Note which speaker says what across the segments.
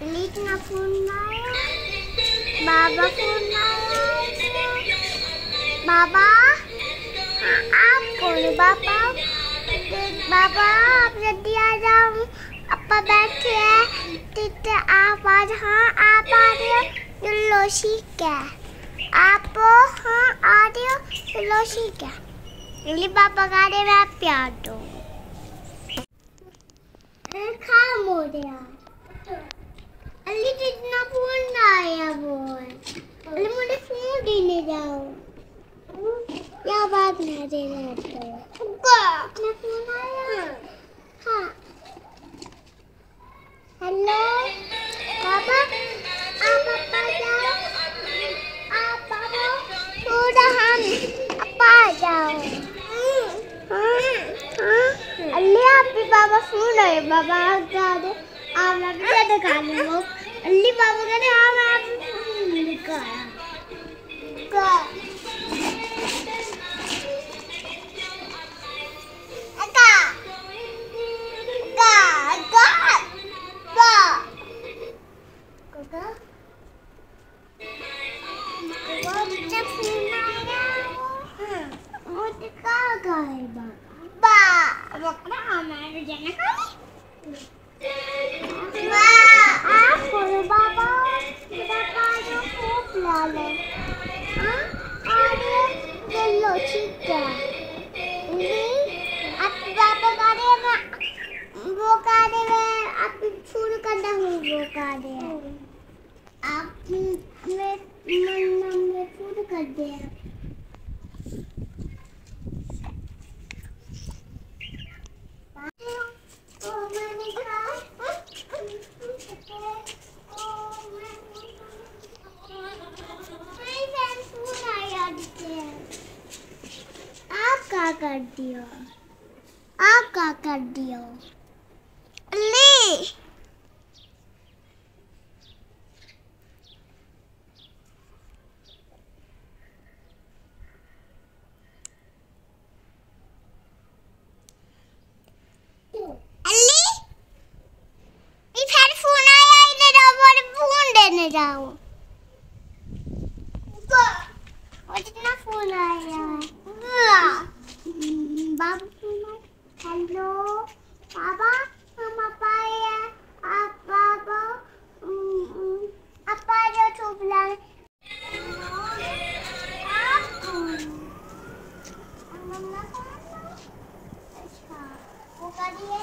Speaker 1: इतना फोन आया, बाबा फोन आया, बाबा हाँ आप कौन बाबा? बाबा आप जल्दी आ जाओ, अपा बैठे हैं, टीचर आप आज हाँ आप आ रहे हो, चलो ठीक है, आप हाँ आ रहे हो, चलो ठीक है, अली पापा का रहे मैं प्यार दो, खाम हो गया, अली जितना फोन आया बोल, अली मुझे फोन देने जाओ, क्या बात नहीं दे रहे हो, अपना फोन आया, हाँ, हेलो, पापा, आप पापा जाओ, आप पापा, थोड़ा हम, पापा जाओ, हाँ, अल्ली आप भी पापा फोन आए, पापा आप जा दे, आप ना भी ज़्यादा खा लो, अल्ली पापा कहते आप फोन निकाला, कर दिया, आप क्या कर दिया? ले अली फिर फोन आया इधर फोन देने जाओ, कितना फोन आया बाबा, हेलो बाबा, हम पापा आए, आप बाबा आप आ जाओ तो बुलाए, आप अच्छा वो करिए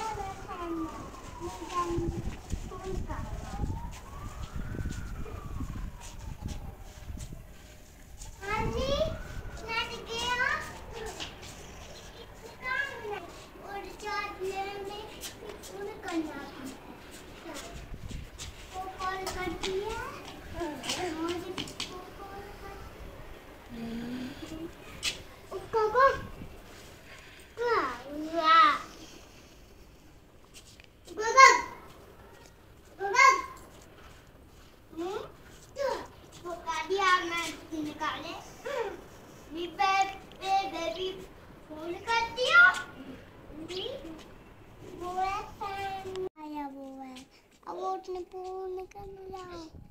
Speaker 1: हाँ जी नेट गया और चार्ज लेने उन्हें करना वो कॉल कर दिया उसका कौन निकाले बेबी फोन कर दिया वो है आया वो है अब वो अपने फोन करने जाओ।